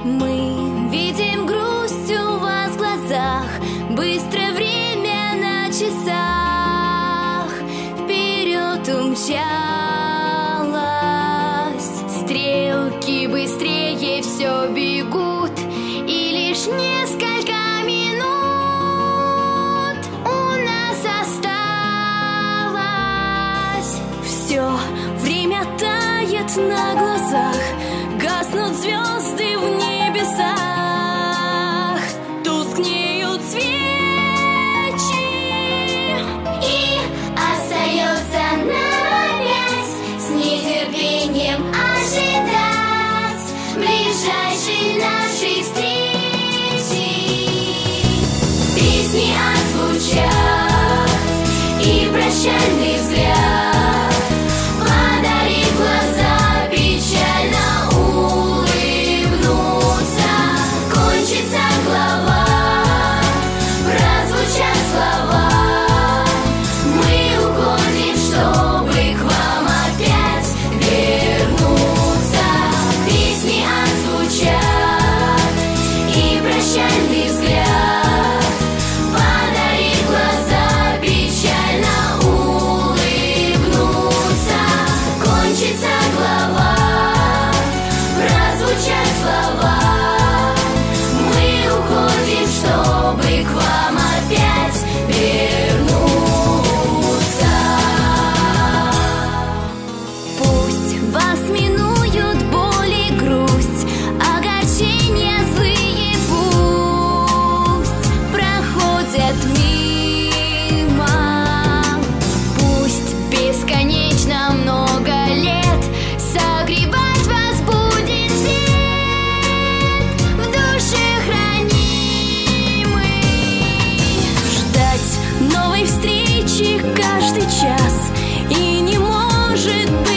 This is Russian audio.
Мы видим грусть у вас в глазах, быстрое время на часах вперед умчалось. Стрелки быстрее все бегут, и лишь несколько минут у нас осталось. Все время тает на глазах, гаснут звезды в небесах, тускнеют свечи, и остается нам опять с нетерпением ожидать ближайшей нашей встречи. Песни отзвучат и прощальный взгляд подарит глаза печально улыбнуться. Кончится глава, прозвучат слова, мы уходим, чтобы к вам опять вернуться. Песни отзвучат и прощальный взгляд подарит глаза печально улыбнуться. Кончится глава, прозвучат слова, мы уходим, чтобы к вам опять вернуться. Пусть вас минуют боль и грусть, огорчения злые пусть проходят мимо. Пусть бесконечно много лет согревать вас будет свет в душе хранимый. Ждать новой встречи каждый час, и не может быть